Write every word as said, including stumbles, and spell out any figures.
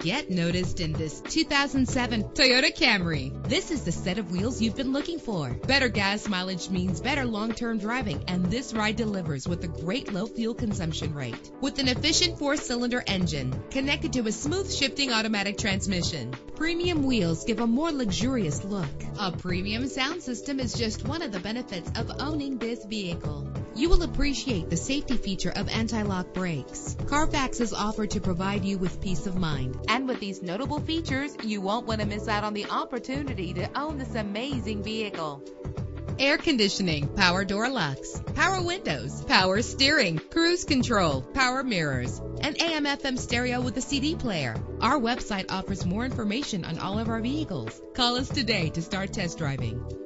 Get noticed in this two thousand seven Toyota Camry. This is the set of wheels you've been looking for. Better gas mileage means better long-term driving, and this ride delivers with a great low fuel consumption rate. With an efficient four-cylinder engine connected to a smooth shifting automatic transmission, premium wheels give a more luxurious look. A premium sound system is just one of the benefits of owning this vehicle. You will appreciate the safety feature of anti-lock brakes. Carfax is offered to provide you with peace of mind. And with these notable features, you won't want to miss out on the opportunity to own this amazing vehicle. Air conditioning, power door locks, power windows, power steering, cruise control, power mirrors, and A M F M stereo with a C D player. Our website offers more information on all of our vehicles. Call us today to start test driving.